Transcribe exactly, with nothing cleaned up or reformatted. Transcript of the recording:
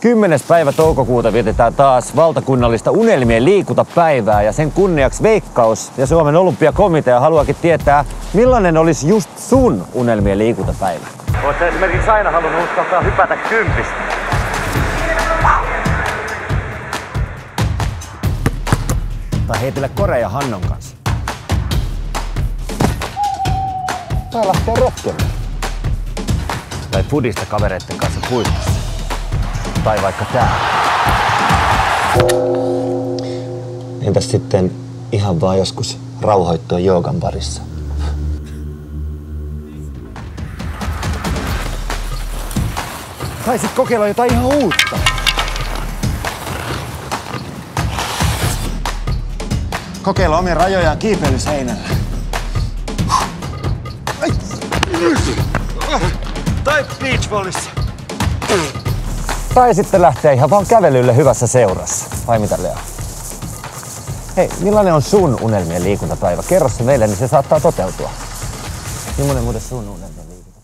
kymmenes päivä toukokuuta vietetään taas valtakunnallista unelmien liikuntapäivää ja sen kunniaksi Veikkaus ja Suomen olympiakomitea haluakin tietää, millainen olisi just sun unelmien liikuntapäivä. Oletko esimerkiksi aina halunnut uskaltaa hypätä kympistä? Tai heitellä Korea Hannon kanssa. Tai lähteä rokkelemaan. Tai pudista kavereitten kanssa puistossa. Tai vaikka tää. Entäs sitten ihan vaan joskus rauhoittua joogan parissa? Tai sit kokeilla jotain ihan uutta. Kokeilla omia rajojaan kiipeilyseinällä. Tai beachballissa. Tai sitten lähteä ihan vaan kävelylle hyvässä seurassa. Vai mitä, Lea? Hei, millainen on sun unelmien liikuntapäivä? Kerro se meille, niin se saattaa toteutua. Millainen muuten sun unelmien liikuntapäivä?